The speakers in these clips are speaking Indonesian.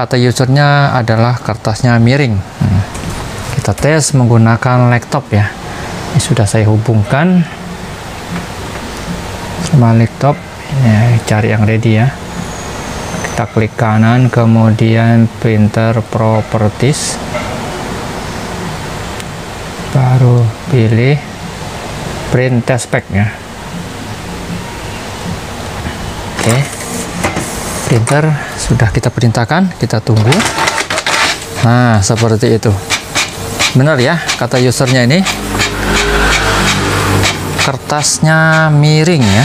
kata usernya adalah kertasnya miring. Kita tes menggunakan laptop ya. Ini sudah saya hubungkan sama laptop. Ini cari yang ready ya. Kita klik kanan, kemudian printer properties, baru pilih print test pack ya. Oke, printer sudah kita perintahkan, kita tunggu. Nah, seperti itu. Benar ya, kata usernya ini kertasnya miring ya.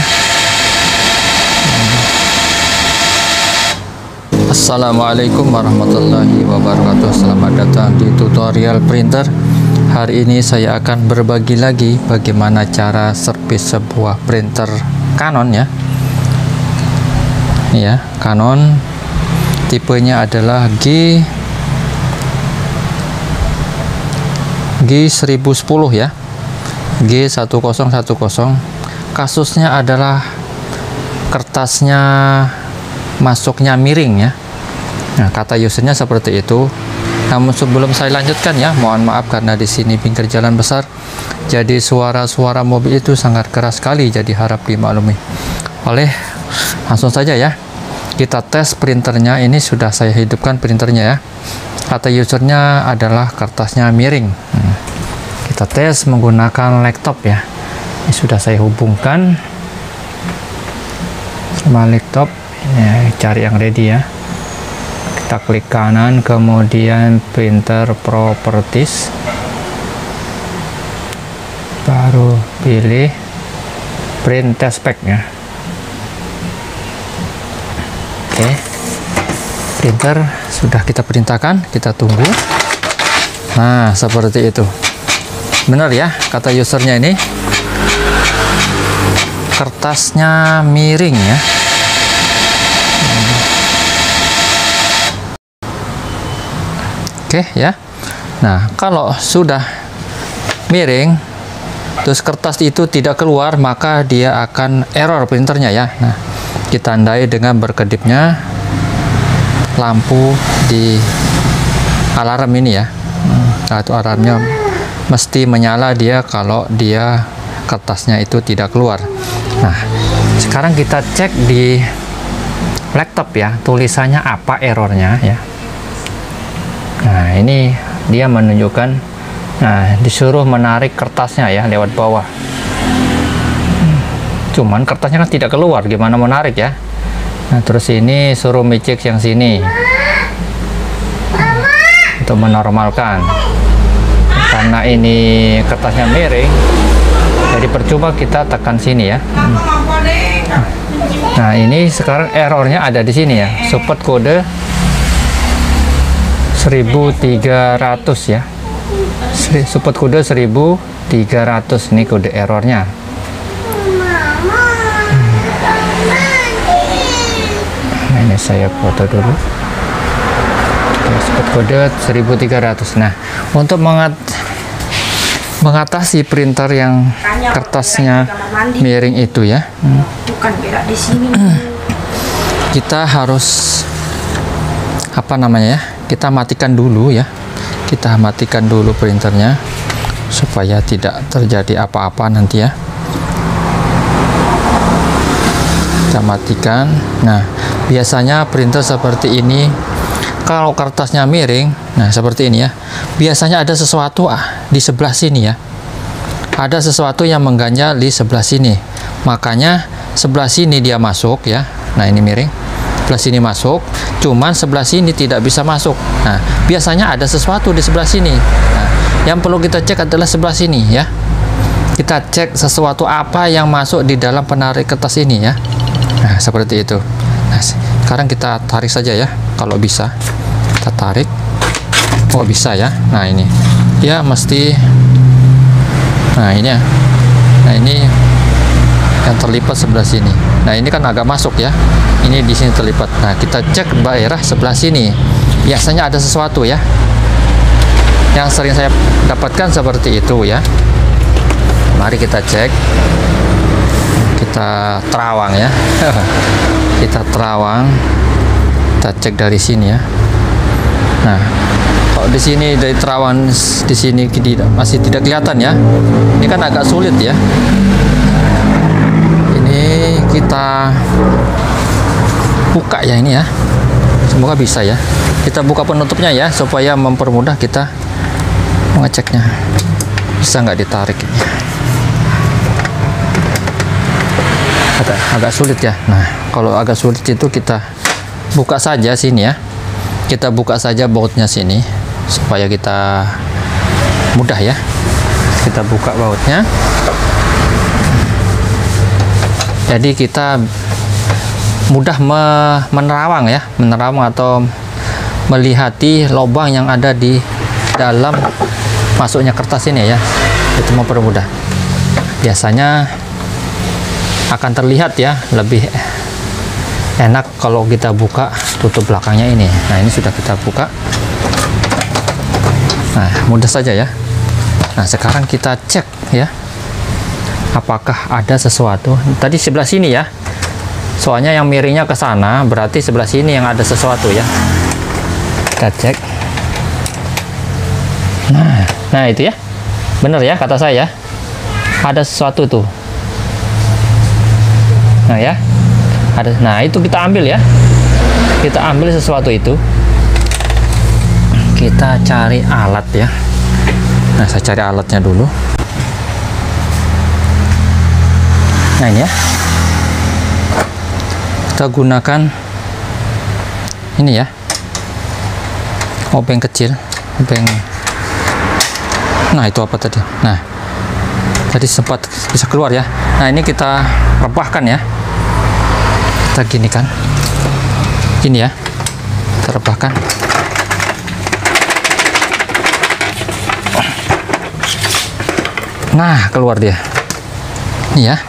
Assalamualaikum warahmatullahi wabarakatuh. Selamat datang di tutorial printer. Hari ini saya akan berbagi lagi bagaimana cara servis sebuah printer Canon ya. Ini ya, Canon, tipenya adalah G1010 ya, G1010. Kasusnya adalah kertasnya masuknya miring ya. Nah, kata usernya seperti itu. Namun sebelum saya lanjutkan ya, mohon maaf karena di sini pinggir jalan besar, jadi suara-suara mobil itu sangat keras sekali, jadi harap dimaklumi. Langsung saja ya, kita tes printernya. Ini sudah saya hidupkan printernya ya. Kata usernya adalah kertasnya miring. Kita tes menggunakan laptop ya. Ini sudah saya hubungkan sama laptop. Ini cari yang ready ya. Kita klik kanan, kemudian printer properties, baru pilih print test pack ya. Oke, printer sudah kita perintahkan, kita tunggu. Nah, seperti itu. Benar ya, kata usernya ini kertasnya miring ya. Oke ya. Nah, kalau sudah miring terus kertas itu tidak keluar, maka dia akan error printernya ya. Nah, kita tandai dengan berkedipnya lampu di alarm ini ya. Itu alarmnya mesti menyala dia kalau dia kertasnya itu tidak keluar. Nah, sekarang kita cek di laptop ya, tulisannya apa errornya ya. Nah, ini dia menunjukkan, nah, disuruh menarik kertasnya ya lewat bawah. Cuman kertasnya kan tidak keluar, gimana menarik ya. Nah, terus ini suruh micik yang sini untuk menormalkan. Karena ini kertasnya miring, jadi percuma kita tekan sini ya. Nah, ini sekarang errornya ada di sini ya, support kode 1300 ya. Support kode 1300, ini kode errornya. Nah, ini saya foto dulu. Support kode 1300. Nah, untuk mengatasi printer yang kertasnya miring itu ya, kita harus apa namanya ya, kita matikan dulu ya. Kita matikan dulu printernya supaya tidak terjadi apa-apa nanti ya. Kita matikan. Nah, biasanya printer seperti ini kalau kertasnya miring, nah seperti ini ya, biasanya ada sesuatu di sebelah sini ya. Ada sesuatu yang mengganjal di sebelah sini, makanya sebelah sini dia masuk ya. Nah, ini miring, sebelah sini masuk, cuman sebelah sini tidak bisa masuk. Nah, biasanya ada sesuatu di sebelah sini. Nah, yang perlu kita cek adalah sebelah sini ya. Kita cek sesuatu apa yang masuk di dalam penarik kertas ini ya. Nah, seperti itu. Nah, sekarang kita tarik saja ya, kalau bisa kita tarik. Oh, bisa ya. Nah, ini ya mesti, nah ini ya, nah ini yang terlipat sebelah sini. Nah, ini kan agak masuk ya, ini di sini terlipat. Nah, kita cek daerah sebelah sini, biasanya ada sesuatu ya. Yang sering saya dapatkan seperti itu ya. Mari kita cek, kita terawang ya. Kita terawang, kita cek dari sini ya. Nah, kalau di sini dari terawan di sini masih tidak kelihatan ya. Ini kan agak sulit ya. Ini kita buka ya ini ya. Semoga bisa ya. Kita buka penutupnya ya supaya mempermudah kita mengeceknya. Bisa nggak ditarik ini? Agak sulit ya. Nah, kalau agak sulit itu kita buka saja sini ya. Kita buka saja bautnya sini supaya kita mudah ya. Kita buka bautnya. Jadi kita mudah menerawang ya, menerawang atau melihati lubang yang ada di dalam masuknya kertas ini ya. Itu mempermudah. Biasanya akan terlihat ya, lebih enak kalau kita buka tutup belakangnya ini. Nah, ini sudah kita buka. Nah, mudah saja ya. Nah, sekarang kita cek ya, apakah ada sesuatu. Tadi sebelah sini ya, soalnya yang miringnya ke sana, berarti sebelah sini yang ada sesuatu ya. Kita cek. Nah itu ya, bener ya kata saya, ada sesuatu tuh. Nah ya, ada. Nah itu kita ambil ya, kita ambil sesuatu itu. Kita cari alat ya. Nah, saya cari alatnya dulu. Nah ini ya, kita gunakan ini ya, obeng kecil, obeng. Nah itu apa tadi? Nah tadi sempat bisa keluar ya. Nah ini kita rebahkan ya, kita gini kan, gini ya, kita rebahkan. Nah keluar dia, ini ya.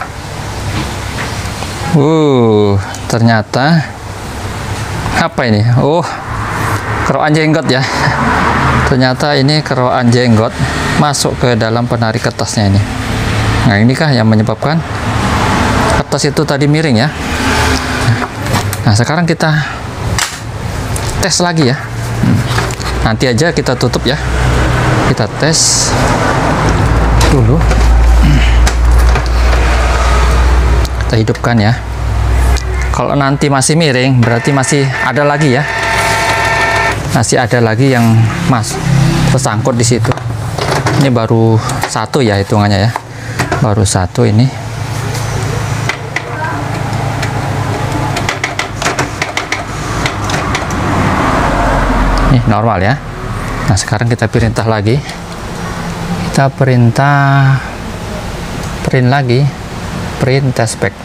Ternyata apa ini? Oh, kerokan jenggot ya. Ternyata ini kerokan jenggot masuk ke dalam penarik kertasnya ini. Nah inikah yang menyebabkan kertas itu tadi miring ya. Nah sekarang kita tes lagi ya. Nanti aja kita tutup ya. Kita tes dulu. Kita hidupkan ya. Kalau nanti masih miring berarti masih ada lagi ya. Masih ada lagi yang tersangkut di situ. Ini baru satu ya hitungannya ya. Baru satu ini. Ini normal ya. Nah sekarang kita perintah lagi. Kita perintah print lagi, print test pack.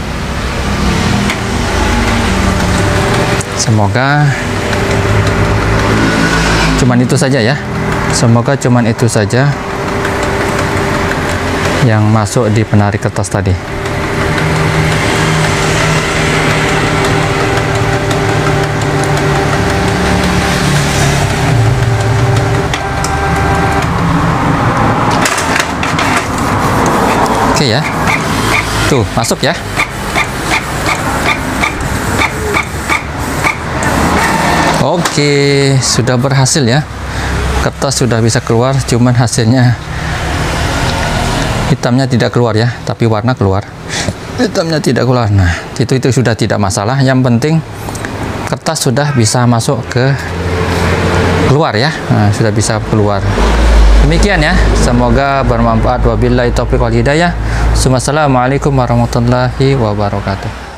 Semoga cuman itu saja ya. Semoga cuman itu saja yang masuk di penarik kertas tadi. Oke ya. Tuh, masuk ya. Oke, sudah berhasil ya. Kertas sudah bisa keluar, cuman hasilnya hitamnya tidak keluar ya, tapi warna keluar. Hitamnya tidak keluar. Nah, itu sudah tidak masalah. Yang penting kertas sudah bisa masuk ke keluar ya. Nah, sudah bisa keluar. Demikian ya. Semoga bermanfaat. Wabillahi taufiq wal hidayah. Wassalamualaikum warahmatullahi wabarakatuh.